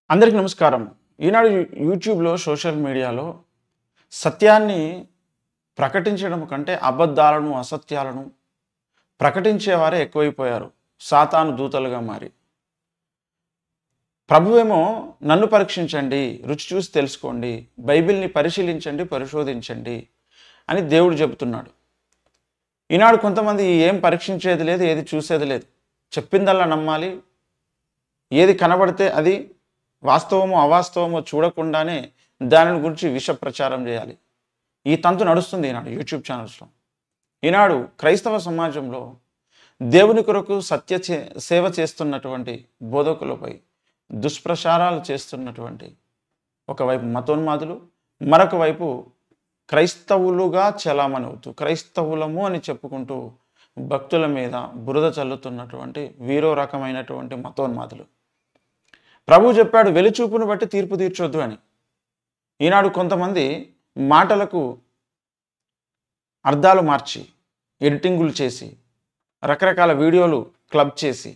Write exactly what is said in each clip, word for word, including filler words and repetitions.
అందరికీ నమస్కారం. ఈనాడు యూట్యూబ్లో సోషల్ మీడియాలో సత్యాన్ని ప్రకటించడం కంటే అబద్ధాలను అసత్యాలను ప్రకటించేవారే ఎక్కువైపోయారు, సాతాను దూతలుగా మారి. ప్రభువేమో నన్ను పరీక్షించండి, రుచి చూసి తెలుసుకోండి, బైబిల్ని పరిశీలించండి, పరిశోధించండి అని దేవుడు చెబుతున్నాడు. ఈనాడు కొంతమంది ఏం పరీక్షించేది లేదు, ఏది చూసేది లేదు, చెప్పిందల్లా నమ్మాలి, ఏది కనబడితే అది వాస్తవమో అవాస్తవమో చూడకుండానే దాని గురించి విష ప్రచారం చేయాలి. ఈ తంతు నడుస్తుంది ఈనాడు యూట్యూబ్ ఛానల్స్లో. ఈనాడు క్రైస్తవ సమాజంలో దేవుని కొరకు సత్య సేవ చేస్తున్నటువంటి బోధకులపై దుష్ప్రచారాలు చేస్తున్నటువంటి ఒకవైపు మతోన్మాదులు, మరొక వైపు క్రైస్తవులుగా చలామణవుతూ క్రైస్తవులము అని చెప్పుకుంటూ భక్తుల మీద బురద చల్లుతున్నటువంటి వీరో రకమైనటువంటి మతోన్మాదులు. ప్రభు చెప్పాడు, వెలిచూపును బట్టి తీర్పు తీర్చొద్దు అని. ఈనాడు కొంతమంది మాటలకు అర్థాలు మార్చి, ఎడిటింగులు చేసి, రకరకాల వీడియోలు క్లబ్ చేసి,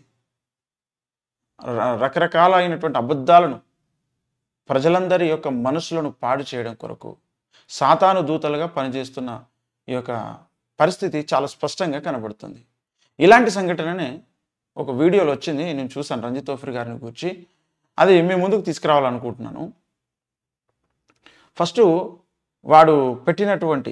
రకరకాలైనటువంటి అబద్ధాలను ప్రజలందరి యొక్క మనసులను పాడు చేయడం కొరకు సాతాను దూతలుగా పనిచేస్తున్న ఈ యొక్క పరిస్థితి చాలా స్పష్టంగా కనబడుతుంది. ఇలాంటి సంఘటననే ఒక వీడియోలో వచ్చింది, నేను చూశాను, రంజిత్ ఓఫిర్ గారిని గురించి. అది మీ ముందుకు తీసుకురావాలనుకుంటున్నాను. ఫస్ట్ వాడు పెట్టినటువంటి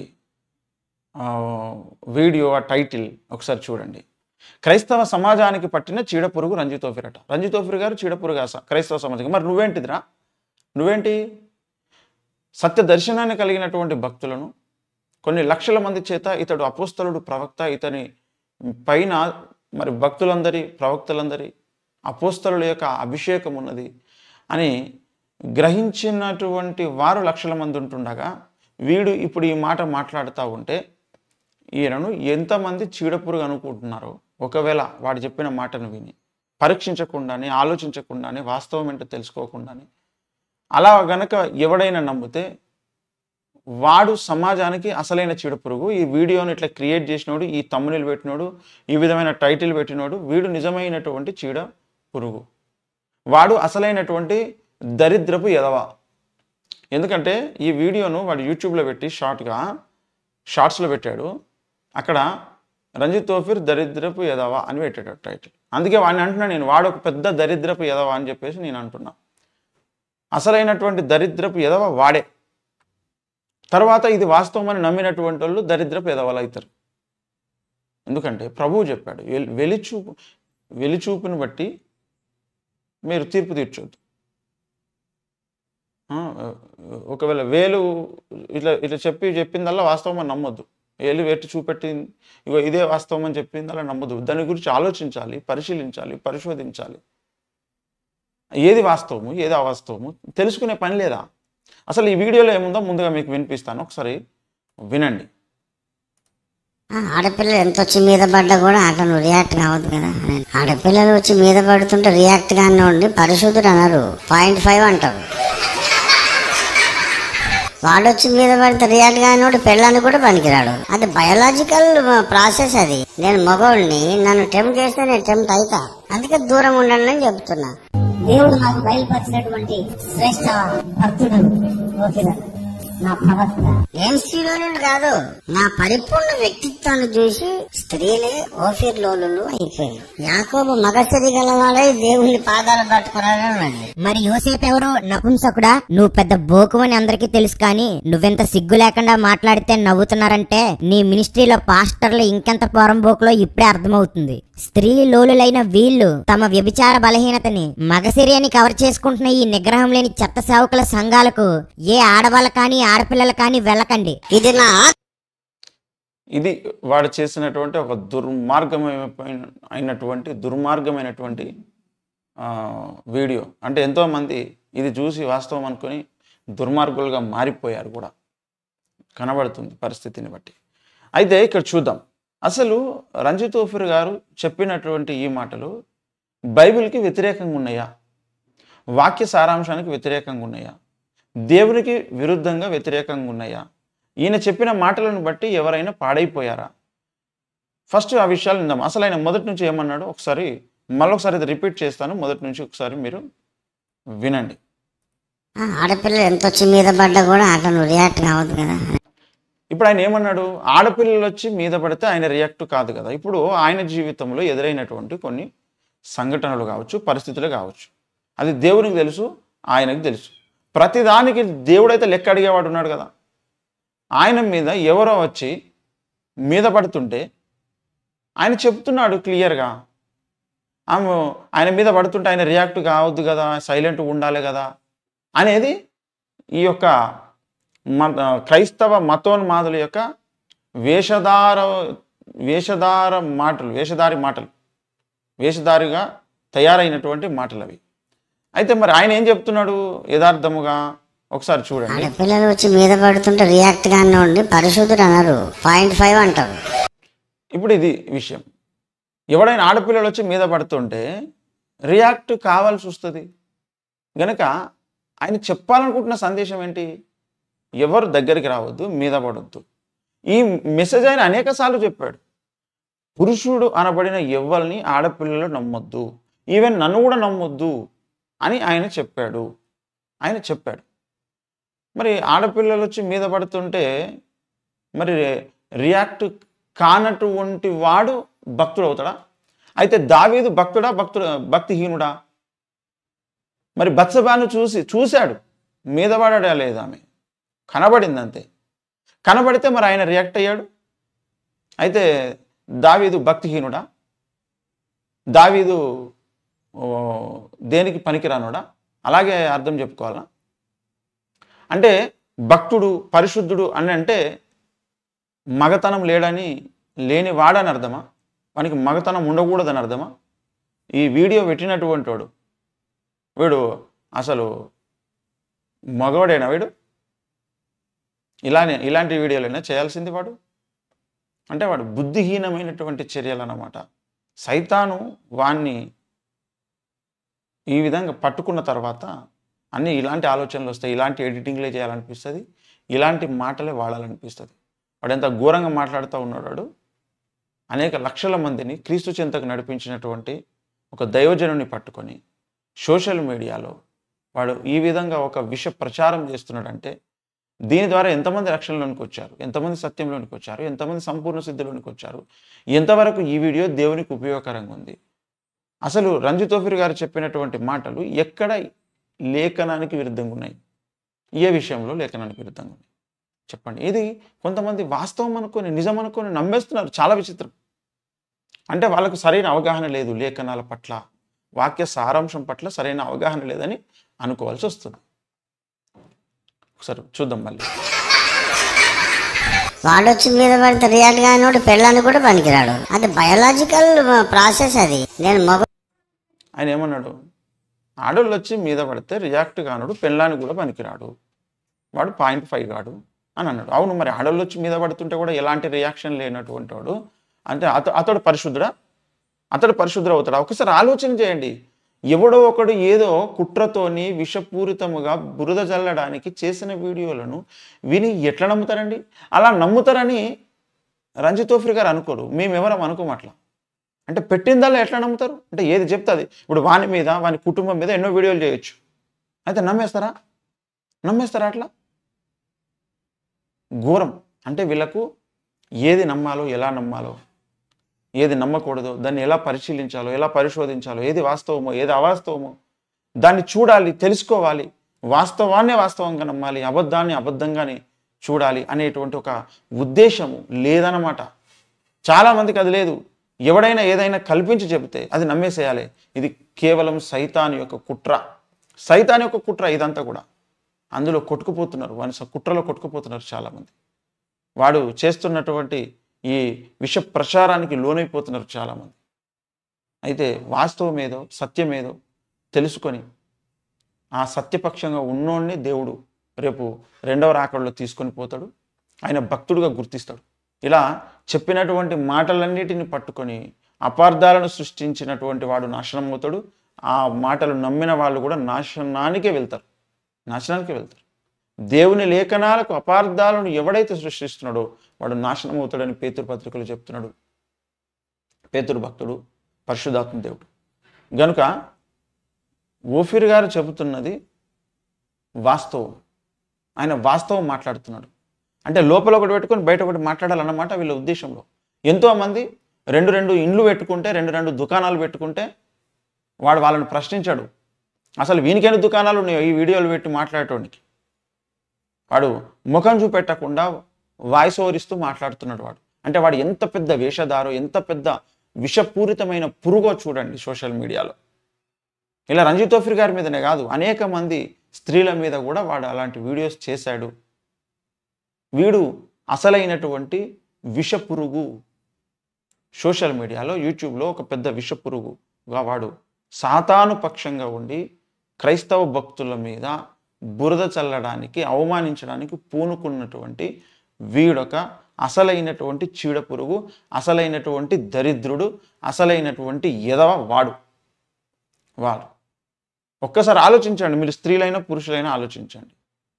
వీడియో ఆ టైటిల్ ఒకసారి చూడండి. క్రైస్తవ సమాజానికి పట్టిన చీడపురుగు రంజిత్ ఓఫిర్ అట. రంజిత్ ఓఫిర్ గారు చీడపురుగు క్రైస్తవ సమాజానికి. మరి నువ్వేంటిదిరా, నువ్వేంటి? సత్య దర్శనాన్ని కలిగినటువంటి భక్తులను కొన్ని లక్షల మంది చేత ఇతడు అపోస్తలుడు, ప్రవక్త, ఇతని పైన మరి భక్తులందరి, ప్రవక్తలందరి, అపోస్తలుల యొక్క అభిషేకం ఉన్నది అని గ్రహించినటువంటి వారు లక్షల మంది ఉంటుండగా వీడు ఇప్పుడు ఈ మాట మాట్లాడుతూ ఉంటే ఈయనను ఎంతమంది చీడపురుగు అనుకుంటున్నారో, ఒకవేళ వాడు చెప్పిన మాటను విని పరీక్షించకుండానే, ఆలోచించకుండానే, వాస్తవం ఏంటో తెలుసుకోకుండానే అలా గనక ఎవడైనా నమ్మితే వాడు సమాజానికి అసలైన చీడపురుగు. ఈ వీడియోని ఇట్లా క్రియేట్ చేసినోడు, ఈ తమ్మునిలు పెట్టినోడు, ఈ విధమైన టైటిల్ పెట్టినోడు, వీడు నిజమైనటువంటి చీడ పురుగు. వాడు అసలైనటువంటి దరిద్రపు ఎదవ. ఎందుకంటే ఈ వీడియోను వాడు యూట్యూబ్లో పెట్టి షార్ట్గా షార్ట్స్లో పెట్టాడు. అక్కడ రంజిత్ ఓఫిర్ దరిద్రపు ఎదవ అని పెట్టాడు టైటిల్. అందుకే వాడిని అంటున్నా నేను, వాడు ఒక పెద్ద దరిద్రపు ఎదవ అని చెప్పేసి నేను అంటున్నా. అసలైనటువంటి దరిద్రపు ఎదవ వాడే. తర్వాత ఇది వాస్తవం అని నమ్మినటువంటి వాళ్ళు దరిద్రపు ఎదవలు అవుతారు. ఎందుకంటే ప్రభువు చెప్పాడు, వెలిచూపు వెలిచూపుని బట్టి మీరు తీర్పు తీర్చొద్దు. ఒకవేళ వేలు ఇట్లా ఇట్లా చెప్పి చెప్పిందల్లా వాస్తవం అని నమ్మొద్దు. వేలు పెట్టి చూపెట్టి ఇగో ఇదే వాస్తవం అని చెప్పిందల్లా నమ్మొద్దు. దాని గురించి ఆలోచించాలి, పరిశీలించాలి, పరిశోధించాలి. ఏది వాస్తవము, ఏది అవాస్తవము తెలుసుకునే పని లేదా? అసలు ఈ వీడియోలో ఏముందో ముందుగా మీకు వినిపిస్తాను, ఒకసారి వినండి. ఆడపిల్లలు ఎంత వచ్చి మీద పడ్డా కూడా అట్లా నువ్వు రియాక్ట్ కావద్దు కదా. ఆడపిల్లలు వచ్చి మీద పడుతుంటే రియాక్ట్ గానే ఉండి పరిశుద్ధుడు అన్నారు, పాయింట్ ఫైవ్ అంటారు. వాడు వచ్చి మీద పడితే రియాక్ట్ గానే పెళ్ళాన్ని కూడా పనికిరాడు. అది బయోలాజికల్ ప్రాసెస్. అది నేను మగవాడిని, నన్ను టెంప్ట్ చేస్తే నేను టెంప్ట్ అవుతా. అందుకే దూరం ఉండండి అని చెప్తున్నా. దేవుడు నాకు బయలుపరిచినటువంటి శ్రేష్ఠ భక్తుడు ఓఫిర్, నా ప్రవక్త. ఏం స్త్రీలోలు కాదు, నా పరిపూర్ణ వ్యక్తిత్వాన్ని చూసి స్త్రీలే ఓఫిర్ లోలు అయిపోయారు. యాకోబు మగసిరి గలవాడై దేవుని పాదాలు పట్టుకున్నాడు. మరి యోసేపు ఎవరు? నపుంసకుడా? నువ్వు పెద్ద బోకు అని అందరికీ తెలుసు, కానీ నువ్వెంత సిగ్గు లేకుండా మాట్లాడితే నవ్వుతున్నారంటే నీ మినిస్ట్రీలో పాస్టర్లు ఇంకెంత పోరంబోకులో ఇప్పుడే అర్థమవుతుంది. స్త్రీ లోలులైన వీళ్ళు తమ వ్యభిచార బలహీనతని మగసిరి అని కవర్ చేసుకుంటున్న ఈ నిగ్రహం లేని చెత్త సేవకుల సంఘాలకు ఏ ఆడవాళ్ళ కానీ ఆడపిల్లలు కానీ వెళ్ళకండి. ఇది నా ఇది వాడు చేసినటువంటి ఒక దుర్మార్గమైన అయినటువంటి దుర్మార్గమైనటువంటి వీడియో. అంటే ఎంతోమంది ఇది చూసి వాస్తవం అనుకొని దుర్మార్గులుగా మారిపోయారు కూడా కనబడుతుంది పరిస్థితిని బట్టి. అయితే ఇక్కడ చూద్దాం, అసలు రంజిత్ ఓఫిర్ గారు చెప్పినటువంటి ఈ మాటలు బైబిల్కి వ్యతిరేకంగా ఉన్నాయా, వాక్య సారాంశానికి వ్యతిరేకంగా ఉన్నాయా, దేవునికి విరుద్ధంగా వ్యతిరేకంగా ఉన్నాయా? ఈయన చెప్పిన మాటలను బట్టి ఎవరైనా పాడైపోయారా? ఫస్ట్ ఆ విషయాలు విందాం. అసలు ఆయన మొదటి నుంచి ఏమన్నాడు ఒకసారి మళ్ళొకసారి ఇది రిపీట్ చేస్తాను, మొదటి నుంచి ఒకసారి మీరు వినండి. ఆడపిల్లలు ఎంత వచ్చి మీద పడ్డా కూడా అతను రియాక్ట్ కావద్దు కదా. ఇప్పుడు ఆయన ఏమన్నాడు, ఆడపిల్లలు వచ్చి మీద పడితే ఆయన రియాక్ట్ కాదు కదా. ఇప్పుడు ఆయన జీవితంలో ఎదురైనటువంటి కొన్ని సంఘటనలు కావచ్చు, పరిస్థితులు కావచ్చు, అది దేవునికి తెలుసు, ఆయనకు తెలుసు. ప్రతిదానికి దేవుడైతే లెక్క అడిగేవాడు ఉన్నాడు కదా. ఆయన మీద ఎవరో వచ్చి మీద పడుతుంటే ఆయన చెప్తున్నాడు క్లియర్గా, ఆమె ఆయన మీద పడుతుంటే ఆయన రియాక్ట్ కావద్దు కదా, సైలెంట్గా ఉండాలి కదా అనేది ఈ యొక్క క్రైస్తవ మతోన్మాదుల యొక్క వేషధార వేషధార మాటలు వేషధారి మాటలు వేషధారిగా తయారైనటువంటి మాటలు అవి. అయితే మరి ఆయన ఏం చెప్తున్నాడు యథార్థముగా ఒకసారి చూడండి. ఆడపిల్లలు వచ్చి మీద పడుతుంటే రియాక్ట్ గానే ఉండి పరిశుద్ధుడు అన్నారు, పాయింట్ ఫైవ్ అంటారు. ఇప్పుడు ఇది విషయం, ఎవడైనా ఆడపిల్లలు వచ్చి మీద పడుతుంటే రియాక్ట్ కావాల్సి వస్తుంది గనక ఆయన చెప్పాలనుకుంటున్న సందేశం ఏంటి, ఎవరు దగ్గరికి రావద్దు, మీద పడొద్దు. ఈ మెసేజ్ ఆయన అనేక సార్లు చెప్పాడు. పురుషుడు అనబడిన ఎవ్వరిని ఆడపిల్లలు నమ్మొద్దు, ఈవెన్ నన్ను కూడా నమ్మొద్దు అని ఆయన చెప్పాడు ఆయన చెప్పాడు మరి ఆడపిల్లలు వచ్చి మీద పడుతుంటే మరి రియాక్ట్ కానటువంటి వాడు భక్తుడు అవుతాడా? అయితే దావీదు భక్తుడా భక్తుడు భక్తిహీనుడా? మరి బత్సబాను చూసి చూశాడు, మీద పడాడా లేదా, ఆమె కనబడింది అంతే. కనబడితే మరి ఆయన రియాక్ట్ అయ్యాడు. అయితే దావీదు భక్తిహీనుడా? దావీదు దేనికి పనికిరానుడా? అలాగే అర్థం చెప్పుకోవాలా? అంటే భక్తుడు పరిశుద్ధుడు అని అంటే మగతనం లేడని లేని వాడని అర్థమా? వానికి మగతనం ఉండకూడదని అర్థమా? ఈ వీడియో పెట్టినటువంటి వాడు వీడు అసలు మగవాడేనా? వీడు ఇలానే ఇలాంటి వీడియోలైనా చేయాల్సింది వాడు? అంటే వాడు బుద్ధిహీనమైనటువంటి చర్యలు అన్నమాట. సైతాను వాణ్ణి ఈ విధంగా పట్టుకున్న తర్వాత అన్నీ ఇలాంటి ఆలోచనలు వస్తాయి, ఇలాంటి ఎడిటింగ్లే చేయాలనిపిస్తుంది, ఇలాంటి మాటలే వాడాలనిపిస్తుంది. వాడు ఎంత ఘోరంగా మాట్లాడుతూ ఉన్నాడు. వాడు అనేక లక్షల మందిని క్రీస్తు చెంతకు నడిపించినటువంటి ఒక దైవజనుని పట్టుకొని సోషల్ మీడియాలో వాడు ఈ విధంగా ఒక విష ప్రచారం చేస్తున్నాడంటే దీని ద్వారా ఎంతమంది రక్షణలోనికి వచ్చారు, ఎంతమంది సత్యంలోనికి వచ్చారు, ఎంతమంది సంపూర్ణ సిద్ధిలోనికి వచ్చారు, ఎంతవరకు ఈ వీడియో దేవునికి ఉపయోగకరంగా ఉంది. అసలు రంజిత్ ఓఫిర్ గారు చెప్పినటువంటి మాటలు ఎక్కడ లేఖనానికి విరుద్ధంగా ఉన్నాయి? ఏ విషయంలో లేఖనానికి విరుద్ధంగా ఉన్నాయి చెప్పండి. ఇది కొంతమంది వాస్తవం అనుకొని నిజం అనుకొని నమ్మేస్తున్నారు. చాలా విచిత్రం. అంటే వాళ్ళకు సరైన అవగాహన లేదు, లేఖనాల పట్ల వాక్య సారాంశం పట్ల సరైన అవగాహన లేదని అనుకోవాల్సి వస్తుంది. ఒకసారి చూద్దాం మళ్ళీ. వాడొచ్చి మీద పడితే రియాక్ట్ కానివాడు పెళ్ళాన్ని కూడా పనికిరాడు, అది బయోలాజికల్ ప్రాసెస్. అది నేను మగ ఆయన ఏమన్నాడు, ఆడోళ్ళు వచ్చి మీద పడితే రియాక్ట్ కానుడు పెళ్ళాన్ని కూడా పనికిరాడు, వాడు పాయింట్ ఫైవ్ కాడు అని అన్నాడు. అవును, మరి ఆడోళ్ళు వచ్చి మీద పడుతుంటే కూడా ఎలాంటి రియాక్షన్ లేనటువంటి వాడు అంటే అత అతడు పరిశుద్ధుడా? అతడు పరిశుద్ధుడు అవుతాడా? ఒకసారి ఆలోచన చేయండి. ఎవడో ఒకడు ఏదో కుట్రతోని విషపూరితముగా బురద జల్లడానికి చేసిన వీడియోలను విని ఎట్లా నమ్ముతారండి? అలా నమ్ముతారని రంజిత్ ఓఫిర్ గారు అనుకోరు, మేమెవరం అనుకోం అట్లా. అంటే పెట్టిందల్లా ఎట్లా నమ్ముతారు? అంటే ఏది చెప్తుంది ఇప్పుడు వాని మీద వాని కుటుంబం మీద ఎన్నో వీడియోలు చేయొచ్చు, అయితే నమ్మేస్తారా? నమ్మేస్తారా? అట్లా ఘోరం. అంటే వీళ్ళకు ఏది నమ్మాలో ఎలా నమ్మాలో, ఏది నమ్మకూడదో దాన్ని ఎలా పరిశీలించాలో ఎలా పరిశోధించాలో, ఏది వాస్తవమో ఏది అవాస్తవమో దాన్ని చూడాలి, తెలుసుకోవాలి. వాస్తవాన్నే వాస్తవంగా నమ్మాలి, అబద్ధాన్ని అబద్ధంగానే చూడాలి అనేటువంటి ఒక ఉద్దేశము లేదన్నమాట. చాలామందికి అది లేదు. ఎవడైనా ఏదైనా కల్పించి చెబితే అది నమ్మేసేయాలి. ఇది కేవలం సైతాన్ యొక్క కుట్ర, సైతాన్ యొక్క కుట్ర ఇదంతా కూడా. అందులో కొట్టుకుపోతున్నారు, వాని కుట్రలో కొట్టుకుపోతున్నారు చాలామంది. వాడు చేస్తున్నటువంటి ఈ విష ప్రచారానికి లోనైపోతున్నారు చాలామంది. అయితే వాస్తవం ఏదో సత్యం ఏదో తెలుసుకొని ఆ సత్యపక్షంగా ఉన్నోడిని దేవుడు రేపు రెండవ రాకడలో తీసుకొని పోతాడు, ఆయన భక్తుడుగా గుర్తిస్తాడు. ఇలా చెప్పినటువంటి మాటలన్నిటిని పట్టుకొని అపార్థాలను సృష్టించినటువంటి వాడు నాశనం అవుతాడు. ఆ మాటలు నమ్మిన వాళ్ళు కూడా నాశనానికే వెళ్తారు, నాశనానికే వెళ్తారు. దేవుని లేఖనాలకు అపార్థాలను ఎవడైతే సృష్టిస్తున్నాడో వాడు నాశనం అవుతాడని పేతురు పత్రికలు చెప్తున్నాడు పేతురు భక్తుడు, పరిశుద్ధాత్మ దేవుడు. గనుక ఓఫిర్ గారు చెబుతున్నది వాస్తవం. ఆయన వాస్తవం మాట్లాడుతున్నాడు. అంటే లోపల ఒకటి పెట్టుకొని బయట ఒకటి మాట్లాడాలన్నమాట వీళ్ళ ఉద్దేశంలో. ఎంతోమంది రెండు రెండు ఇండ్లు పెట్టుకుంటే, రెండు రెండు దుకాణాలు పెట్టుకుంటే వాడు వాళ్ళని ప్రశ్నించాడు, అసలు వీనికైనా దుకాణాలు ఉన్నాయో ఈ వీడియోలు పెట్టి మాట్లాడేటోనికి. వాడు ముఖం చూపెట్టకుండా వాయిస్ ఓవర్ ఇస్తూ మాట్లాడుతున్నాడు వాడు. అంటే వాడు ఎంత పెద్ద వేషధారో, ఎంత పెద్ద విషపూరితమైన పురుగో చూడండి సోషల్ మీడియాలో. ఇలా రంజిత్ ఓఫిర్ గారి మీదనే కాదు, అనేక మంది స్త్రీల మీద కూడా వాడు అలాంటి వీడియోస్ చేశాడు. వీడు అసలైనటువంటి విషపురుగు. సోషల్ మీడియాలో, యూట్యూబ్లో ఒక పెద్ద విషపురుగుగా వాడు సాతాను పక్షంగా ఉండి క్రైస్తవ భక్తుల మీద బురద చల్లడానికి, అవమానించడానికి పూనుకున్నటువంటి వీడొక అసలైనటువంటి చీడపురుగు, అసలైనటువంటి దరిద్రుడు, అసలైనటువంటి ఎదవ వాడు. వాడు ఒక్కసారి ఆలోచించండి, మీరు స్త్రీలైనా పురుషులైనా ఆలోచించండి.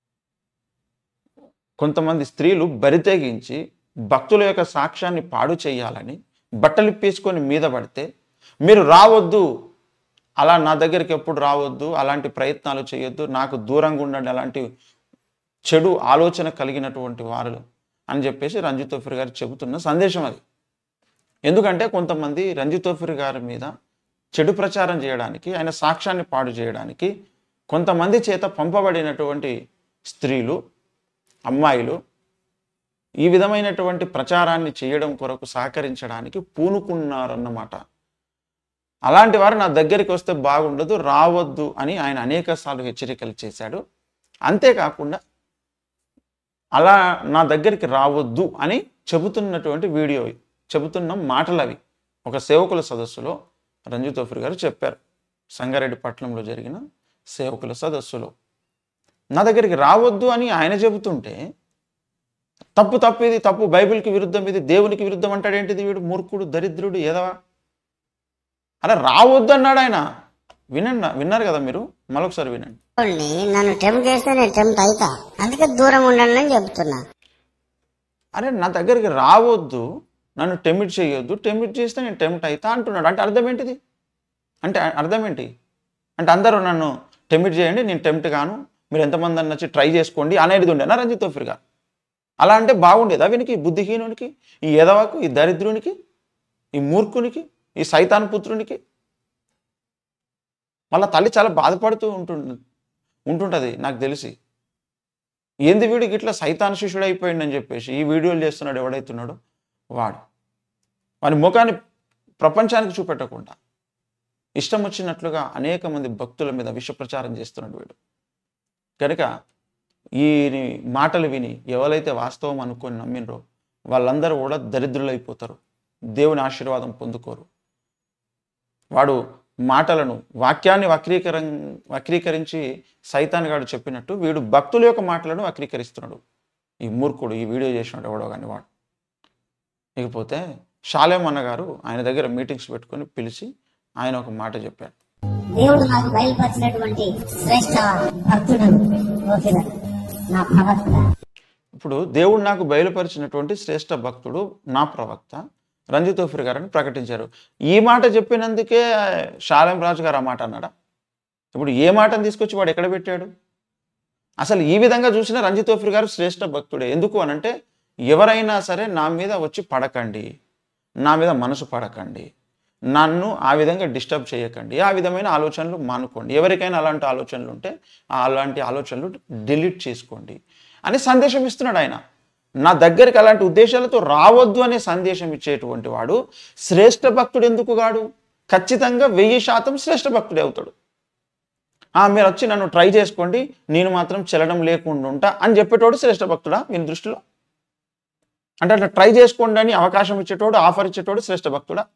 కొంతమంది స్త్రీలు బరితెగించి భక్తుల యొక్క సాక్ష్యాన్ని పాడు చేయాలని బట్టలిప్పేసుకొని మీద పడితే మీరు రావద్దు, అలా నా దగ్గరికి ఎప్పుడు రావద్దు, అలాంటి ప్రయత్నాలు చేయొద్దు, నాకు దూరంగా ఉండండి, అలాంటి చెడు ఆలోచన కలిగినటువంటి వారు అని చెప్పేసి రంజిత్ ఓఫిర్ గారు చెబుతున్న సందేశం అది. ఎందుకంటే కొంతమంది రంజిత్ ఓఫిర్ గారి మీద చెడు ప్రచారం చేయడానికి, ఆయన సాక్ష్యాన్ని పాడు చేయడానికి కొంతమంది చేత పంపబడినటువంటి స్త్రీలు, అమ్మాయిలు ఈ విధమైనటువంటి ప్రచారాన్ని చేయడం కొరకు సహకరించడానికి పూనుకున్నారన్నమాట. అలాంటి వారు నా దగ్గరికి వస్తే బాగుండదు, రావద్దు అని ఆయన అనేక సార్లు హెచ్చరికలు చేశాడు. అంతేకాకుండా అలా నా దగ్గరికి రావద్దు అని చెబుతున్నటువంటి వీడియో, చెబుతున్న మాటలు అవి ఒక సేవకుల సదస్సులో రంజిత్ ఓఫిర్ గారు చెప్పారు. సంగారెడ్డి పట్టణంలో జరిగిన సేవకుల సదస్సులో నా దగ్గరికి రావద్దు అని ఆయన చెబుతుంటే తప్పు తప్పు ఇది తప్పు, బైబిల్కి విరుద్ధం, ఇది దేవునికి విరుద్ధం అంటాడేంటిది వీడు, మూర్ఖుడు, దరిద్రుడు, ఏదవా. అలా రావద్దు అన్నాడు ఆయన. వినండి, విన్నారు కదా మీరు, మరొకసారి వినండి. నన్ను టెంప్ట్ చేస్తే నేను టెంప్ట్ అవుతా, అందుకే దూరం ఉండండి అని చెప్తున్నా. అరే నా దగ్గరికి రావద్దు, నన్ను టెంప్ట్ చేయొద్దు, టెంప్ట్ చేస్తే నేను టెంప్ట్ అవుతా అంటున్నాడు. అంటే అర్థం ఏంటిది? అంటే అర్థం ఏంటి? అంటే అందరూ నన్ను టెంప్ట్ చేయండి, నేను టెంప్ట్ గాను, మీరు ఎంతమంది అన్న వచ్చి ట్రై చేసుకోండి అనేది ఉండేనా రంజిత్ ఓఫిర్ గారు? అలా అంటే బాగుండేదా వీనికి, బుద్ధిహీనునికి, ఈ ఎదవకు, ఈ దరిద్రునికి, ఈ మూర్ఖునికి, ఈ సైతాన్ పుత్రునికి? వాళ్ళ తల్లి చాలా బాధపడుతూ ఉంటుంటుంది ఉంటుంటుంది నాకు తెలిసి. ఏంది వీడికి ఇట్లా సైతాన్ శిష్యుడు అయిపోయిందని చెప్పేసి ఈ వీడియోలు చేస్తున్నాడు ఎవడైతున్నాడో వాడు. వాని ముఖాన్ని ప్రపంచానికి చూపెట్టకుండా ఇష్టం వచ్చినట్లుగా అనేక మంది భక్తుల మీద విష ప్రచారం చేస్తున్నాడు వీడు. కనుక ఈ మాటలు విని ఎవరైతే వాస్తవం అనుకొని నమ్మినరో వాళ్ళందరూ కూడా దరిద్రులైపోతారు, దేవుని ఆశీర్వాదం పొందుకోరు. వాడు మాటలను, వాక్యాన్ని వక్రీకర వక్రీకరించి సైతాన్ గాడు చెప్పినట్టు వీడు భక్తుల యొక్క మాటలను వక్రీకరిస్తున్నాడు. ఈ మూర్ఖుడు, ఈ వీడియో చేసినాడు ఎవడో కానీ వాడు. ఇకపోతే షాలేం అన్న గారు ఆయన దగ్గర మీటింగ్స్ పెట్టుకొని పిలిచి ఆయన ఒక మాట చెప్పాడు. దేవుడు నాకు బయలుపరిచినటువంటి శ్రేష్ఠ భక్తుడు ఓఫిర్ నా ప్రవక్త. ఇప్పుడు దేవుడు నాకు బయలుపరిచినటువంటి శ్రేష్ఠ భక్తుడు నా ప్రవక్త రంజిత్ ఓఫిర్ గారని ప్రకటించారు. ఈ మాట చెప్పినందుకే షాలేం రాజు గారు ఆ మాట అన్నాడా? ఇప్పుడు ఏ మాటను తీసుకొచ్చి వాడు ఎక్కడ పెట్టాడు? అసలు ఈ విధంగా చూసిన రంజిత్ ఓఫిర్ గారు శ్రేష్ఠ భక్తుడే. ఎందుకు అనంటే ఎవరైనా సరే నా మీద వచ్చి పడకండి, నా మీద మనసు పడకండి, నన్ను ఆ విధంగా డిస్టర్బ్ చేయకండి, ఆ విధమైన ఆలోచనలు మానుకోండి, ఎవరికైనా అలాంటి ఆలోచనలు ఉంటే అలాంటి ఆలోచనలు డిలీట్ చేసుకోండి అని సందేశం ఇస్తున్నాడు ఆయన. నా దగ్గరికి అలాంటి ఉద్దేశాలతో రావద్దు అనే సందేశం ఇచ్చేటువంటి వాడు శ్రేష్ఠ భక్తుడు ఎందుకు గాడు? ఖచ్చితంగా వెయ్యి శాతం శ్రేష్ఠ భక్తుడే అవుతాడు. మీరు వచ్చి నన్ను ట్రై చేసుకోండి, నేను మాత్రం చెల్లడం లేకుండా ఉంటా అని చెప్పేటోడు శ్రేష్ఠ భక్తుడా వీని దృష్టిలో? అంటే అట్లా ట్రై చేసుకోండి అని అవకాశం ఇచ్చేటోడు, ఆఫర్ ఇచ్చేటోడు శ్రేష్ఠ భక్తుడా?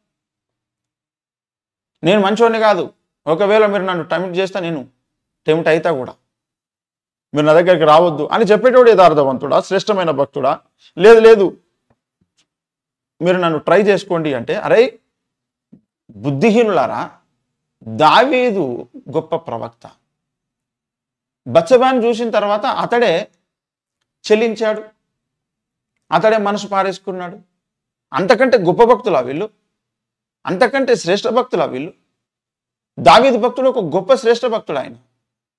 నేను మంచోడిని కాదు, ఒకవేళ మీరు నన్ను టెంప్ట్ చేస్తా, నేను టెంప్ట్ అవుతా కూడా, మీరు నా దగ్గరికి రావద్దు అని చెప్పేటోడు యథార్థవంతుడా, శ్రేష్టమైన భక్తుడా? లేదు లేదు మీరు నన్ను ట్రై చేసుకోండి అంటే, అరే బుద్ధిహీనులారా, దావీదు గొప్ప ప్రవక్త. బత్షెబాను చూసిన తర్వాత అతడే చెల్లించాడు, అతడే మనసు పారేసుకున్నాడు. అంతకంటే గొప్ప భక్తులా వీళ్ళు? అంతకంటే శ్రేష్ఠ భక్తులా వీళ్ళు? దావీదు భక్తుడు ఒక గొప్ప శ్రేష్ఠ భక్తుడు. ఆయన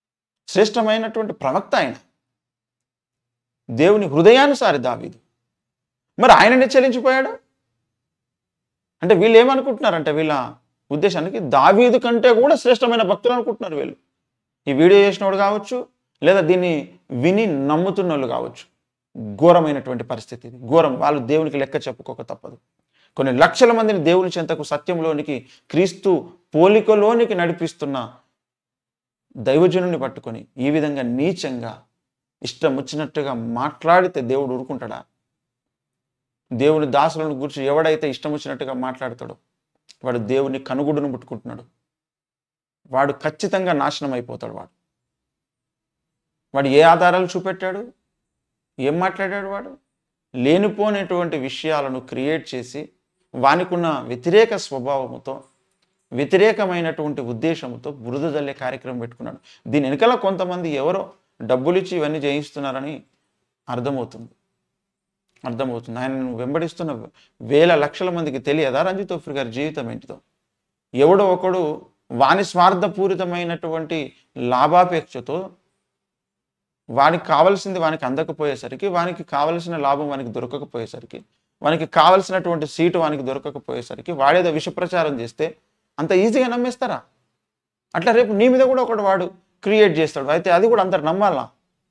శ్రేష్టమైనటువంటి ప్రవక్త ఆయన, దేవుని హృదయానుసారి దావీదు. మరి ఆయననే చెల్లించిపోయాడు అంటే వీళ్ళు ఏమనుకుంటున్నారంటే, వీళ్ళ ఉద్దేశానికి దావీదు కంటే కూడా శ్రేష్టమైన భక్తులు అనుకుంటున్నారు వీళ్ళు. ఈ వీడియో చేసినోడు కావచ్చు, లేదా దీన్ని విని నమ్ముతున్న వాళ్ళు కావచ్చు. ఘోరమైనటువంటి పరిస్థితి ఇది, ఘోరం. వాళ్ళు దేవునికి లెక్క చెప్పుకోక తప్పదు. కొన్ని లక్షల మందిని దేవుని చెంతకు, సత్యంలోనికి, క్రీస్తు పోలికలోనికి నడిపిస్తున్న దైవజనుని పట్టుకొని ఈ విధంగా నీచంగా ఇష్టం వచ్చినట్టుగా మాట్లాడితే దేవుడు ఊరుకుంటాడా? దేవుని దాసులను గురించి ఎవడైతే ఇష్టం వచ్చినట్టుగా మాట్లాడతాడో వాడు దేవుని కనుగుడును ముట్టుకుంటున్నాడు. వాడు ఖచ్చితంగా నాశనం అయిపోతాడు. వాడు వాడు ఏ ఆధారాలు చూపెట్టాడు, ఏం మాట్లాడాడు? వాడు లేనిపోయినటువంటి విషయాలను క్రియేట్ చేసి వానికున్న వ్యతిరేక స్వభావంతో, వ్యతిరేకమైనటువంటి ఉద్దేశంతో బురద జల్లే కార్యక్రమం పెట్టుకున్నాడు. దీని వెనకాల కొంతమంది ఎవరో డబ్బులు ఇచ్చి ఇవన్నీ చేయిస్తున్నారని అర్థమవుతుంది అర్థమవుతుంది ఆయనను వెంబడిస్తున్న వేల లక్షల మందికి తెలియదా రంజిత్ ఓఫిర్ గారి జీవితం ఏంటిదో? ఎవడో ఒకడు వాని స్వార్థపూరితమైనటువంటి లాభాపేక్షతో వానికి కావలసింది వానికి అందకపోయేసరికి, వానికి కావలసిన లాభం వానికి దొరకకపోయేసరికి, వానికి కావలసినటువంటి సీటు వానికి దొరకకపోయేసరికి వాడేదో విషప్రచారం చేస్తే అంత ఈజీగా నమ్మేస్తారా? అట్లా రేపు నీ మీద కూడా ఒకటి వాడు క్రియేట్ చేస్తాడు, అయితే అది కూడా అందరు నమ్మాలా?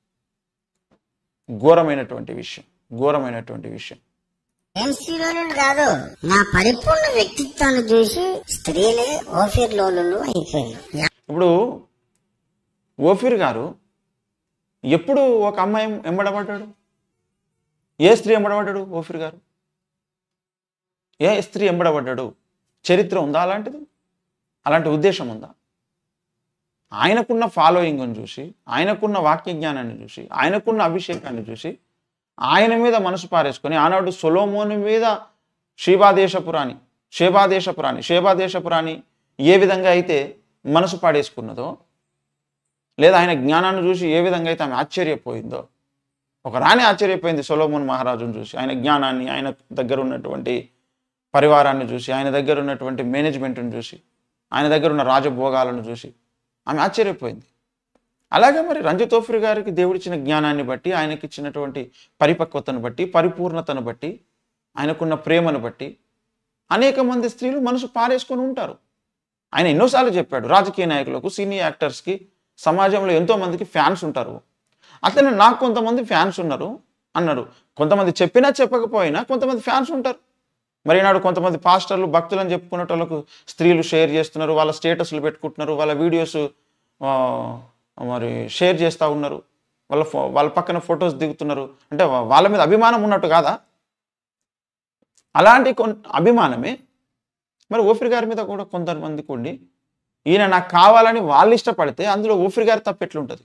ఘోరమైనటువంటి విషయం, ఘోరమైనటువంటి విషయం. కాదు, నా పరిపూర్ణ వ్యక్తిత్వాన్ని చూసి స్త్రీలే ఓఫిర్ లోలు అయిపోయారు. ఇప్పుడు ఓఫిర్ గారు ఎప్పుడు ఒక అమ్మాయి ఎంబడబడ్డాడు? ఏ స్త్రీ ఎంబడబడ్డాడు ఓఫిర్ గారు? ఏ స్త్రీ ఎంబడబడ్డాడు? చరిత్ర ఉందా అలాంటిది? అలాంటి ఉద్దేశం ఉందా? ఆయనకున్న ఫాలోయింగ్ని చూసి, ఆయనకున్న వాక్య జ్ఞానాన్ని చూసి, ఆయనకున్న అభిషేకాన్ని చూసి ఆయన మీద మనసు పారేసుకొని, ఆనాడు సొలోమోని మీద షేబాదేశపురాణి షేబాదేశపురాణి షేబాదేశపురాణి ఏ విధంగా అయితే మనసు పాడేసుకున్నదో, లేదా ఆయన జ్ఞానాన్ని చూసి ఏ విధంగా అయితే ఆమె ఆశ్చర్యపోయిందో, ఒక రాణి ఆశ్చర్యపోయింది సొలోమోన్ మహారాజును చూసి, ఆయన జ్ఞానాన్ని, ఆయన దగ్గర ఉన్నటువంటి పరివారాన్ని చూసి, ఆయన దగ్గర ఉన్నటువంటి మేనేజ్మెంట్ని చూసి, ఆయన దగ్గర ఉన్న రాజభోగాలను చూసి ఆమె ఆశ్చర్యపోయింది. అలాగే మరి రంజిత్ ఓఫిర్ గారికి దేవుడిచ్చిన జ్ఞానాన్ని బట్టి, ఆయనకి ఇచ్చినటువంటి పరిపక్వతను బట్టి, పరిపూర్ణతను బట్టి, ఆయనకున్న ప్రేమను బట్టి అనేక మంది స్త్రీలు మనసు పారేసుకొని ఉంటారు. ఆయన ఎన్నోసార్లు చెప్పాడు, రాజకీయ నాయకులకు, సీనియర్ యాక్టర్స్కి, సమాజంలో ఎంతో మందికి ఫ్యాన్స్ ఉంటారు. అతను నాకు కొంతమంది ఫ్యాన్స్ ఉన్నారు అన్నాడు. కొంతమంది చెప్పినా చెప్పకపోయినా కొంతమంది ఫ్యాన్స్ ఉంటారు. మరి ఈనాడు కొంతమంది పాస్టర్లు, భక్తులు అని చెప్పుకునే వాళ్ళకు స్త్రీలు షేర్ చేస్తున్నారు, వాళ్ళ స్టేటస్లు పెట్టుకుంటున్నారు, వాళ్ళ వీడియోస్ మరి షేర్ చేస్తూ ఉన్నారు, వాళ్ళ ఫో వాళ్ళ పక్కన ఫొటోస్ దిగుతున్నారు. అంటే వాళ్ళ మీద అభిమానం ఉన్నట్టు కాదా? అలాంటి కొ అభిమానమే మరి ఓఫిర్ గారి మీద కూడా కొంతమందికి ఉండి, ఈయన నాకు కావాలని వాళ్ళు ఇష్టపడితే అందులో ఓఫిర్ గారి తప్పు ఎట్లుంటుంది?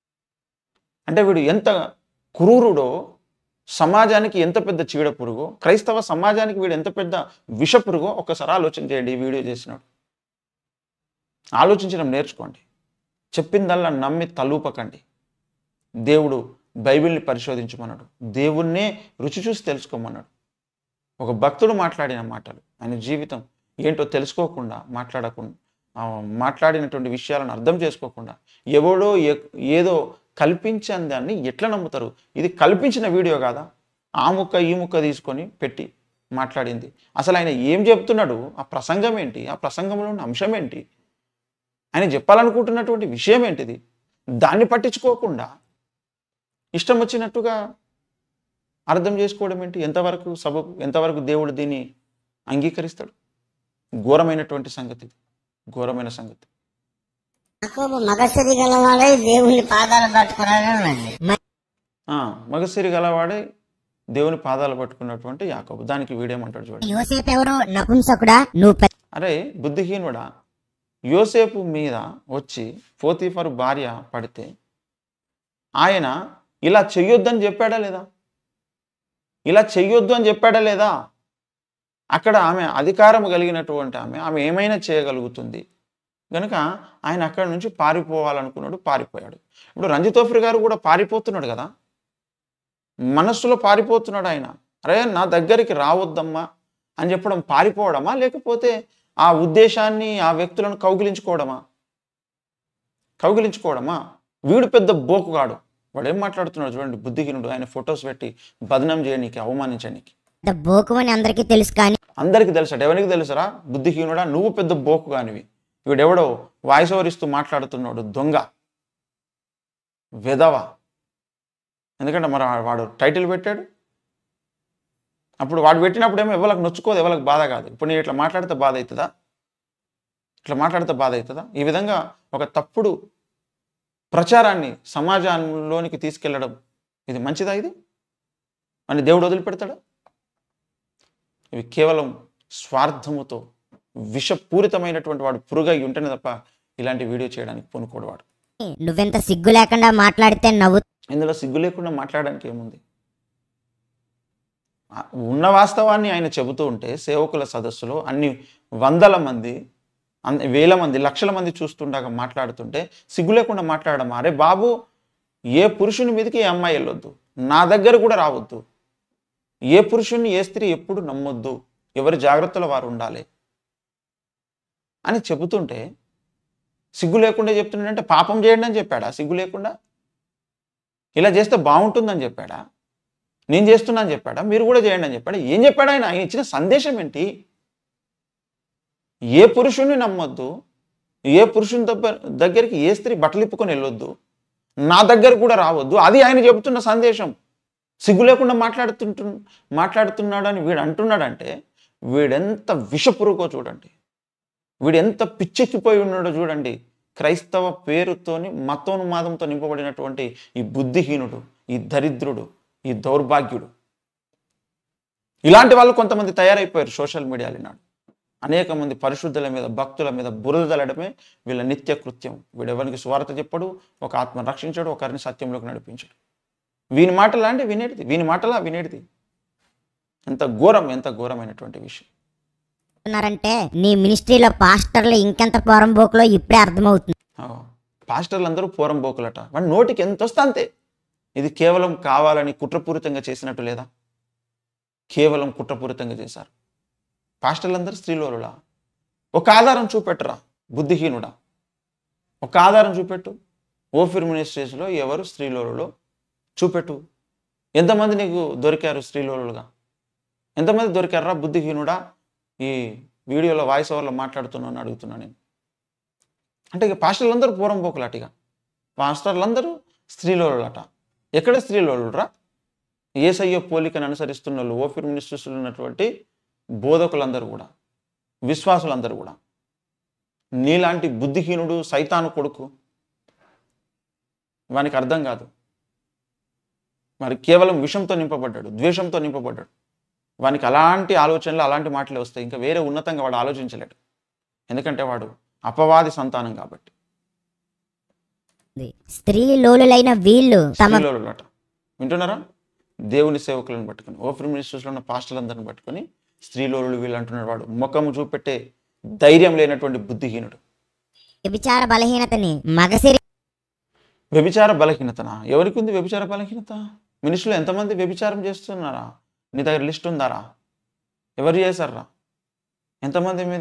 అంటే వీడు ఎంత క్రూరుడో, సమాజానికి ఎంత పెద్ద చీడ పురుగో, క్రైస్తవ సమాజానికి వీడు ఎంత పెద్ద విష పురుగో ఒక్కసారి ఆలోచన చేయండి. ఈ వీడియో చేసినాడు ఆలోచించడం నేర్చుకోండి. చెప్పిందల్లా నమ్మి తలూపకండి. దేవుడు బైబిల్ని పరిశోధించమన్నాడు, దేవుణ్ణే రుచి చూసి తెలుసుకోమన్నాడు. ఒక భక్తుడు మాట్లాడిన మాటలు, ఆయన జీవితం ఏంటో తెలుసుకోకుండా, మాట్లాడకుండా, మాట్లాడినటువంటి విషయాలను అర్థం చేసుకోకుండా ఎవడో ఏదో కల్పించని దాన్ని ఎట్లా నమ్ముతారు? ఇది కల్పించిన వీడియో కాదా? ఆ ముక్క ఈ ముక్క తీసుకొని పెట్టి మాట్లాడింది. అసలు ఆయన ఏం చెప్తున్నాడు? ఆ ప్రసంగం ఏంటి? ఆ ప్రసంగంలో ఉన్న అంశం ఏంటి? ఆయన చెప్పాలనుకుంటున్నటువంటి విషయం ఏంటిది? దాన్ని పట్టించుకోకుండా ఇష్టం వచ్చినట్టుగా అర్థం చేసుకోవడం ఏంటి? ఎంతవరకు సబబు? ఎంతవరకు దేవుడు దీన్ని అంగీకరిస్తాడు? ఘోరమైనటువంటి సంగతి, ఘోరమైన సంగతి. మగసిరి గలవాడై దేవుని పాదాలు పట్టుకున్నాడు. మగసిరి గలవాడై దేవుని పాదాలు పట్టుకున్నటువంటి యాకోబు. దానికి వీడేమంటాడు చూడండి. యోసేపు ఎవరు? నపుంసకుడా? నువ్వు అరే బుద్ధిహీనుడా, యోసేపు మీద వచ్చి పోతీఫరు భార్య పడితే ఆయన ఇలా చెయ్యొద్దని చెప్పాడా లేదా? ఇలా చెయ్యొద్దు అని చెప్పాడా లేదా? అక్కడ ఆమె అధికారం కలిగినటువంటి ఆమె ఆమె ఏమైనా చేయగలుగుతుంది కనుక ఆయన అక్కడి నుంచి పారిపోవాలనుకున్నాడు, పారిపోయాడు. ఇప్పుడు రంజిత్ ఓఫిర్ గారు కూడా పారిపోతున్నాడు కదా, మనస్సులో పారిపోతున్నాడు ఆయన. అరే నా దగ్గరికి రావద్దమ్మా అని చెప్పడం పారిపోవడమా, లేకపోతే ఆ ఉద్దేశాన్ని, ఆ వ్యక్తులను కౌగిలించుకోవడమా? కౌగిలించుకోవడమా? వీడు పెద్ద బోకుగాడు. వాడు ఏం మాట్లాడుతున్నాడు చూడండి, బుద్ధిహీనుడు. ఆయన ఫొటోస్ పెట్టి బదనం చేయనీకి, అవమానించనీకి. బోకు అని అందరికీ తెలుసు కానీ అందరికీ తెలుసట. ఎవరికి తెలుసరా? బుద్ధిహీనుడా, నువ్వు పెద్ద బోకు కానివి. వీడెవడో వాయిస్ ఓవర్ ఇస్తూ మాట్లాడుతున్నాడు, దొంగ వెదవ. ఎందుకంటే మరి వాడు టైటిల్ పెట్టాడు. అప్పుడు వాడు పెట్టినప్పుడు ఏమో ఎవరికి నొచ్చుకోదు, ఎవరికి బాధ కాదు. ఇప్పుడు నేను ఇట్లా మాట్లాడితే బాధ అవుతుందా? ఇట్లా మాట్లాడితే బాధ అవుతుందా? ఈ విధంగా ఒక తప్పుడు ప్రచారాన్ని సమాజంలోనికి తీసుకెళ్లడం ఇది మంచిదా? ఇది అని దేవుడు వదిలిపెడతాడా? ఇవి కేవలం స్వార్థముతో విషపూరితమైనటువంటి వాడు పురుగై ఉంటేనే తప్ప ఇలాంటి వీడియో చేయడానికి పూనుకోడు వాడు. నువ్వెంత సిగ్గు లేకుండా మాట్లాడితే నవ్వు. ఇందులో సిగ్గు లేకుండా మాట్లాడడానికి ఏముంది? ఉన్న వాస్తవాన్ని ఆయన చెబుతూ ఉంటే సేవకుల సదస్సులో అన్ని వందల మంది, వేల మంది, లక్షల మంది చూస్తుండగా మాట్లాడుతుంటే సిగ్గు లేకుండా మాట్లాడడం. అరే బాబు, ఏ పురుషుని మీదకి ఏ అమ్మాయి వెళ్ళొద్దు, నా దగ్గర కూడా రావద్దు, ఏ పురుషుని ఏ స్త్రీ ఎప్పుడు నమ్మొద్దు, ఎవరి జాగ్రత్తలో వారు ఉండాలి అని చెబుతుంటే సిగ్గు లేకుండా చెప్తుండే. పాపం చేయండి అని చెప్పాడా? సిగ్గు లేకుండా ఇలా చేస్తే బాగుంటుందని చెప్పాడా? నేను చేస్తున్నా అని చెప్పాడా? మీరు కూడా చేయండి అని చెప్పాడా? ఏం చెప్పాడు ఆయన? ఆయన ఇచ్చిన సందేశం ఏంటి? ఏ పురుషుని నమ్మొద్దు, ఏ పురుషుని దగ్గర దగ్గరికి ఏ స్త్రీ బట్టలిప్పుకొని వెళ్ళొద్దు, నా దగ్గర కూడా రావద్దు, అది ఆయన చెబుతున్న సందేశం. సిగ్గు లేకుండా మాట్లాడుతుంటు మాట్లాడుతున్నాడు అని వీడు అంటున్నాడంటే వీడెంత విషపురుగో చూడండి, వీడు ఎంత పిచ్చెక్కిపోయి ఉన్నాడో చూడండి. క్రైస్తవ పేరుతోని మతోన్మాదంతో నింపబడినటువంటి ఈ బుద్ధిహీనుడు, ఈ దరిద్రుడు, ఈ దౌర్భాగ్యుడు, ఇలాంటి వాళ్ళు కొంతమంది తయారైపోయారు సోషల్ మీడియాలో నాడు. అనేక మంది పరిశుద్ధుల మీద, భక్తుల మీద బురద జల్లడమే వీళ్ళ నిత్య కృత్యం. వీడెవరికి స్వార్థ చెప్పడు, ఒక ఆత్మ రక్షించడు, ఒకరిని సత్యంలోకి నడిపించడు. వీని మాటలా అంటే వినేటిది, వీని మాటలా వినేటిది. ఎంత ఘోరం, ఎంత ఘోరమైనటువంటి విషయం. అంటే నీ మినిస్ట్రీలో పాస్టర్లు ఇంకెంత పోరంబోకులో ఇప్పుడే అర్థమవుతుంది. పాస్టర్లు అందరూ పోరంబోకులట. వాడి నోటికి ఎంత వస్తే అంతే. ఇది కేవలం కావాలని కుట్రపూరితంగా చేసినట్టు లేదా? కేవలం కుట్రపూరితంగా చేశారు. పాస్టర్లందరూ స్త్రీలోలులా? ఒక ఆధారం చూపెట్టురా బుద్ధిహీనుడా, ఒక ఆధారం చూపెట్టు. ఓఫిర్ మినిస్ట్రీస్లో ఎవరు స్త్రీలోలులో చూపెట్టు. ఎంతమంది నీకు దొరికారు స్త్రీలోలుగా? ఎంతమంది దొరికారా బుద్ధిహీనుడా? ఈ వీడియోలో వాయిస్ ఓవర్లో మాట్లాడుతున్నాను అడుగుతున్నా నేను. అంటే ఇక పాస్టర్లందరూ పూరంపోకులట, ఇక పాస్టర్లందరూ స్త్రీలోలులట. ఎక్కడ స్త్రీలోలురా? యేసయ్య పోలికను అనుసరిస్తున్న వాళ్ళు, ఓఫిర్ మినిస్ట్రీస్లో ఉన్నటువంటి బోధకులందరూ కూడా, విశ్వాసులందరూ కూడా. నీలాంటి బుద్ధిహీనుడు సైతాను కొడుకు, వానికి అర్థం కాదు. మరి కేవలం విషంతో నింపబడ్డాడు, ద్వేషంతో నింపబడ్డాడు. వానికి అలాంటి ఆలోచనలు, అలాంటి మాటలే వస్తాయి. ఇంకా వేరే ఉన్నతంగా వాడు ఆలోచించలేడు, ఎందుకంటే వాడు అపవాది సంతానం కాబట్టి. స్త్రీ లోలులైన వీళ్ళు స్త్రీలోలులట. వింటున్నారా? దేవుని సేవకులను పట్టుకుని, ఓఫిర్ మినిస్ట్రీస్లో ఉన్న పాస్టర్లందరిని పట్టుకుని స్త్రీలోలు వీళ్ళు అంటున్నాడు. వాడు ముఖము చూపెట్టే ధైర్యం లేనటువంటి బుద్ధిహీనుడు. వ్యభిచార బలహీనతని మగసిరి వ్యభిచార బలహీనతనా? ఎవరికి ఉంది వ్యభిచార బలహీనత? మినిస్ట్రీలో ఎంతమంది వ్యభిచారం చేస్తున్నారా? నీ దగ్గర లిస్ట్ ఉందారా? ఎవరు చేశారా? ఎంతమంది మీద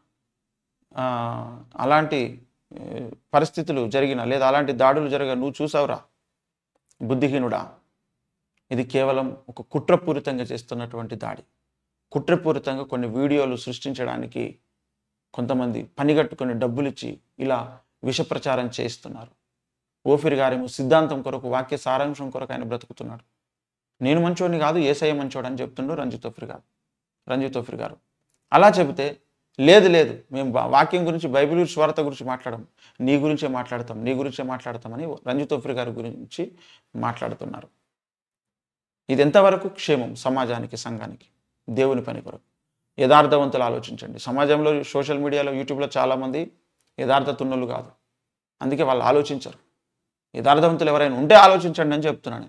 అలాంటి పరిస్థితులు జరిగినా, లేదా అలాంటి దాడులు జరగ నువ్వు చూసావురా బుద్ధిహీనుడా? ఇది కేవలం ఒక కుట్రపూరితంగా చేస్తున్నటువంటి దాడి. కుట్రపూరితంగా కొన్ని వీడియోలు సృష్టించడానికి కొంతమంది పనిగట్టుకొని డబ్బులు ఇచ్చి ఇలా విష ప్రచారం చేస్తున్నారు. ఓఫిర్ గారేమో సిద్ధాంతం కొరకు, వాక్య సారాంశం కొరకు ఆయన బ్రతుకుతున్నాడు. నేను మంచోడిని కాదు, యేసయ్య మంచోడు అని చెప్తుండు రంజిత్ ఓఫిర్ గారు రంజిత్ ఓఫిర్ గారు అలా చెబితే, లేదు లేదు మేము వాక్యం గురించి, బైబిల్ స్వార్థ గురించి మాట్లాడడం, నీ గురించే మాట్లాడతాం, నీ గురించే మాట్లాడతామని రంజిత్ ఓఫిర్ గారి గురించి మాట్లాడుతున్నారు. ఇది ఎంతవరకు క్షేమం సమాజానికి, సంఘానికి, దేవుని పని కొరకు? యథార్థవంతులు ఆలోచించండి. సమాజంలో సోషల్ మీడియాలో, యూట్యూబ్లో చాలామంది యథార్థ తున్నలు కాదు, అందుకే వాళ్ళు ఆలోచించరు. యథార్థవంతులు ఎవరైనా ఉంటే ఆలోచించండి అని చెప్తున్నాను.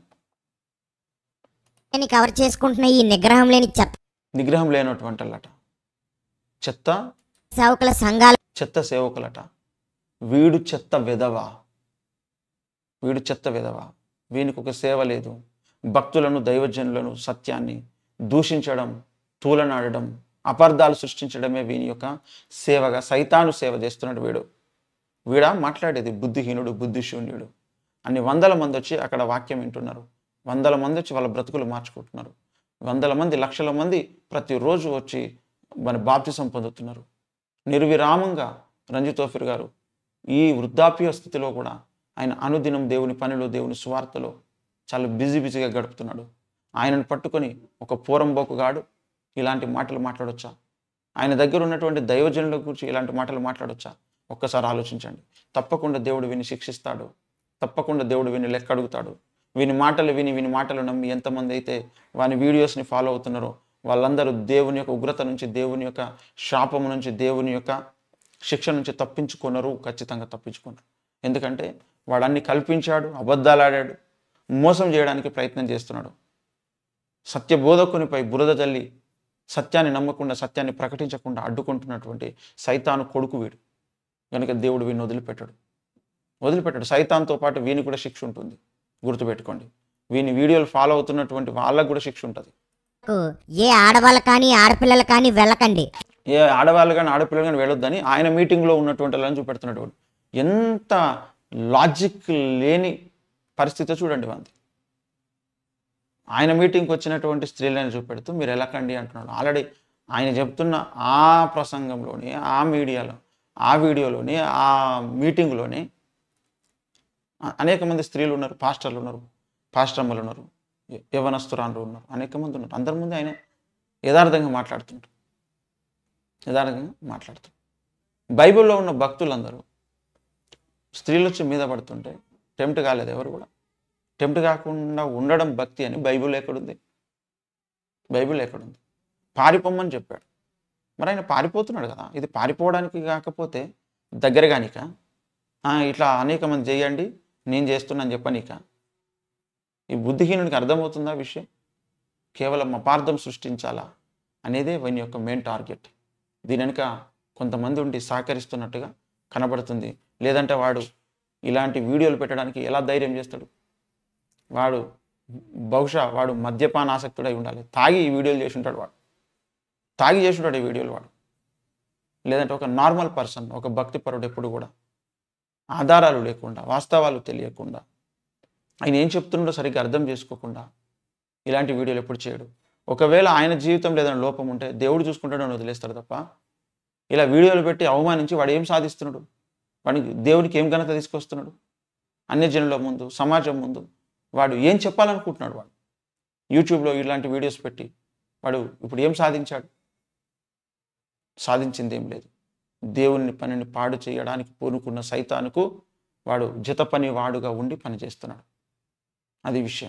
కవర్ చేసుకుంటున్న ఈ నిగ్రహం లేని చెత్త, నిగ్రహం లేనటువంటి వాళ్ళట, చెత్త సేవకుల సంఘాలు, చెత్త సేవకులట. వీడు చెత్త వెధవ, వీడు చెత్త వెధవ. వీనికి ఒక సేవ లేదు. భక్తులను, దైవజనులను, సత్యాన్ని దూషించడం, తూలనాడడం, అపార్థాలు సృష్టించడమే వీని యొక్క సేవగా సైతాను సేవ చేస్తున్నాడు వీడు. వీడా మాట్లాడేది? బుద్ధిహీనుడు, బుద్ధిశూన్యుడు. అన్ని వందల మంది వచ్చి అక్కడ వాక్యం వింటున్నారు. వందల మంది వచ్చి వాళ్ళ బ్రతుకులు మార్చుకుంటున్నారు. వందల మంది లక్షల మంది ప్రతిరోజు వచ్చి మన బాప్తిసం పొందుతున్నారు. నిర్విరామంగా రంజిత్ ఓఫిర్ గారు ఈ వృద్ధాప్య స్థితిలో కూడా ఆయన అనుదినం దేవుని పనిలో దేవుని సువార్తలో చాలా బిజీ బిజీగా గడుపుతున్నాడు. ఆయనను పట్టుకొని ఒక పోరంబోకుగాడు ఇలాంటి మాటలు మాట్లాడొచ్చా? ఆయన దగ్గర ఉన్నటువంటి దైవజనుల గురించి ఇలాంటి మాటలు మాట్లాడొచ్చా? ఒక్కసారి ఆలోచించండి. తప్పకుండా దేవుడు విని శిక్షిస్తాడు. తప్పకుండా దేవుడు విని లెక్క అడుగుతాడు. వీని మాటలు విని వీని మాటలు నమ్మి ఎంతమంది అయితే వాని వీడియోస్ని ఫాలో అవుతున్నారో వాళ్ళందరూ దేవుని యొక్క ఉగ్రత నుంచి, దేవుని యొక్క శాపము నుంచి, దేవుని యొక్క శిక్ష నుంచి తప్పించుకున్నారు. ఖచ్చితంగా తప్పించుకున్నారు. ఎందుకంటే వాడు అన్ని కల్పించాడు, అబద్ధాలు ఆడాడు, మోసం చేయడానికి ప్రయత్నం చేస్తున్నాడు. సత్యబోధకునిపై బురద జల్లి సత్యాన్ని నమ్మకుండా, సత్యాన్ని ప్రకటించకుండా అడ్డుకుంటున్నటువంటి సైతాను కొడుకు వీడు. కనుక దేవుడు వీడిని వదిలిపెట్టాడు వదిలిపెట్టాడు సైతాన్తో పాటు వీని కూడా శిక్ష ఉంటుంది. గుర్తుపెట్టుకోండి. వీని వీడియోలు ఫాలో అవుతున్నటువంటి వాళ్ళకు కూడా శిక్ష ఉంటుంది. ఏ ఆడవాళ్ళు కానీ ఆడపిల్లలు కానీ వెళ్ళకండి, ఏ ఆడవాళ్ళు కానీ ఆడపిల్లలు కానీ వెళ్ళొద్దని ఆయన మీటింగ్లో ఉన్నటువంటి వాళ్ళని చూపెడుతున్నాడు. వాడు ఎంత లాజిక్ లేని పరిస్థితి చూడండి వాంది. ఆయన మీటింగ్కి వచ్చినటువంటి స్త్రీలను చూపెడుతూ మీరు వెళ్ళకండి అంటున్నాడు. ఆల్రెడీ ఆయన చెప్తున్న ఆ ప్రసంగంలోని, ఆ మీడియాలో, ఆ వీడియోలోని, ఆ మీటింగ్లోని అనేక మంది స్త్రీలు ఉన్నారు, పాస్టర్లు ఉన్నారు, పాస్టర్మ్మలు ఉన్నారు, యవనస్తురాన్లు ఉన్నారు, అనేక మంది ఉన్నారు. అందరి ముందు ఆయన యథార్థంగా మాట్లాడుతుంటారు యథార్థంగా మాట్లాడుతుంటారు బైబిల్లో ఉన్న భక్తులందరూ స్త్రీలు వచ్చి మీద పడుతుంటే టెంప్ట్ కాలేదు ఎవరు కూడా. టెంప్ట్ కాకుండా ఉండడం భక్తి అని బైబిల్ ఎక్కడుంది? బైబిల్ ఎక్కడుంది? పారిపోమ్మని చెప్పాడు. మరి ఆయన పారిపోతున్నాడు కదా. ఇది పారిపోవడానికి కాకపోతే దగ్గరగానిక ఇట్లా అనేక మంది చేయండి, నేను చేస్తున్నాను చెప్పనీక. ఈ బుద్ధిహీనుడికి అర్థమవుతుందా విషయం? కేవలం అపార్థం సృష్టించాలా అనేదే వీని యొక్క మెయిన్ టార్గెట్. దీని వెనుక కొంతమంది ఉండి సహకరిస్తున్నట్టుగా కనబడుతుంది. లేదంటే వాడు ఇలాంటి వీడియోలు పెట్టడానికి ఎలా ధైర్యం చేస్తాడు? వాడు బహుశా వాడు మద్యపాన ఆసక్తుడై ఉండాలి. తాగి ఈ వీడియోలు చేసి ఉంటాడు. వాడు తాగి చేసి ఉంటాడు ఈ వీడియోలు వాడు. లేదంటే ఒక నార్మల్ పర్సన్, ఒక భక్తిపరుడు ఎప్పుడు కూడా ఆధారాలు లేకుండా, వాస్తవాలు తెలియకుండా, ఆయన ఏం చెప్తున్నాడో సరిగ్గా అర్థం చేసుకోకుండా ఇలాంటి వీడియోలు ఎప్పుడు చేయడు. ఒకవేళ ఆయన జీవితంలో ఏదైనా లోపం ఉంటే దేవుడు చూసుకుంటాడని వదిలేస్తాడు తప్ప ఇలా వీడియోలు పెట్టి అవమానించి వాడు ఏం సాధిస్తున్నాడు? వాడికి దేవుడికి ఏం ఘనత తీసుకొస్తున్నాడు? అన్య జనుల ముందు, సమాజం ముందు వాడు ఏం చెప్పాలనుకుంటున్నాడు? వాడు యూట్యూబ్లో ఇలాంటి వీడియోస్ పెట్టి వాడు ఇప్పుడు ఏం సాధించాడు? సాధించింది ఏం లేదు. దేవుని పనిని పాడు చేయడానికి పూనుకున్న సైతానుకు వాడు జత పని వాడుగా ఉండి పని చేస్తున్నాడు. అది విషయం.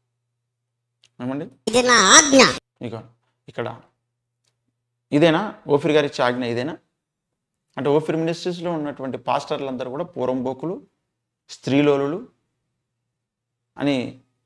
ఏమండి? ఇది నా ఆజ్ఞ. ఇక ఇక్కడ ఇదేనా ఓఫిర్ గారి ఇచ్చే ఆజ్ఞ? ఇదేనా? అంటే ఓఫిర్ మినిస్ట్రీస్లో ఉన్నటువంటి పాస్టర్లందరూ కూడా పూరంబోకులు, స్త్రీలోలులు అని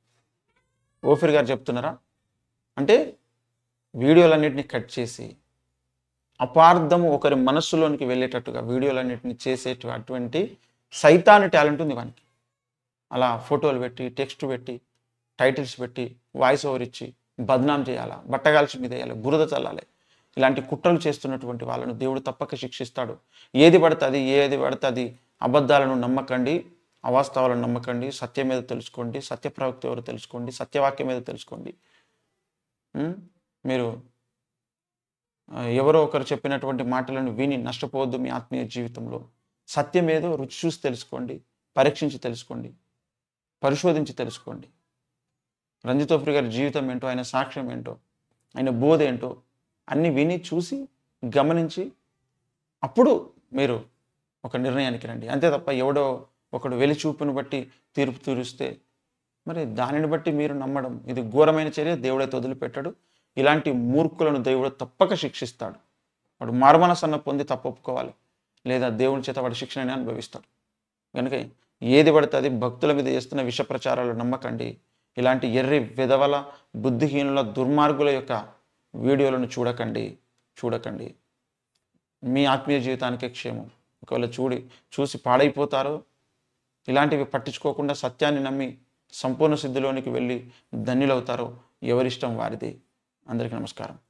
ఓఫిర్ గారు చెప్తున్నారా? అంటే వీడియోలన్నింటినీ కట్ చేసి అపార్థము ఒకరి మనస్సులోనికి వెళ్ళేటట్టుగా వీడియోలన్నింటినీ చేసేట అటువంటి సైతాను టాలెంట్ ఉంది వానికి. అలా ఫోటోలు పెట్టి, టెక్స్ట్ పెట్టి, టైటిల్స్ పెట్టి, వాయిస్ ఓవర్ ఇచ్చి బద్నాం చేయాలా, బట్టగాల్చి మీద వేయాలి, బురద చల్లాలి. ఇలాంటి కుట్రలు చేస్తున్నటువంటి వాళ్ళను దేవుడు తప్పక శిక్షిస్తాడు. ఏది పడుతుంది ఏది పడుతుంది అబద్ధాలను నమ్మకండి, అవాస్తవాలను నమ్మకండి. సత్యం మీద తెలుసుకోండి, సత్య ప్రవక్త ఎవరు తెలుసుకోండి, సత్యవాక్యం మీద తెలుసుకోండి. మీరు ఎవరో ఒకరు చెప్పినటువంటి మాటలను విని నష్టపోవద్దు మీ ఆత్మీయ జీవితంలో. సత్యం ఏదో రుచి చూసి తెలుసుకోండి, పరీక్షించి తెలుసుకోండి, పరిశోధించి తెలుసుకోండి. రంజిత్ ఓఫిర్ గారి జీవితం ఏంటో, ఆయన సాక్ష్యం ఏంటో, ఆయన బోధ ఏంటో అన్నీ విని చూసి గమనించి అప్పుడు మీరు ఒక నిర్ణయానికి రండి. అంతే తప్ప ఎవడో ఒకడు వెలిచూపును బట్టి తీర్పు తీరుస్తే మరి దానిని బట్టి మీరు నమ్మడం ఇది ఘోరమైన చర్య. దేవుడైతే వదిలిపెట్టాడు. ఇలాంటి మూర్ఖులను దేవుడు తప్పక శిక్షిస్తాడు. వాడు మారుమనసన్న పొంది తప్పు ఒప్పుకోవాలి, లేదా దేవుని చేత వాడు శిక్షణని అనుభవిస్తాడు. కనుక ఏది పడితే అది భక్తుల మీద చేస్తున్న విష ప్రచారాలు నమ్మకండి. ఇలాంటి ఎర్రి విధవల బుద్ధిహీనుల దుర్మార్గుల యొక్క వీడియోలను చూడకండి చూడకండి మీ ఆత్మీయ జీవితానికే క్షేమం. ఒకవేళ చూడి చూసి పాడైపోతారో, ఇలాంటివి పట్టించుకోకుండా సత్యాన్ని నమ్మి సంపూర్ణ సిద్ధిలోనికి వెళ్ళి ధన్యులవుతారో ఎవరిష్టం వారిది. అందరికీ నమస్కారం.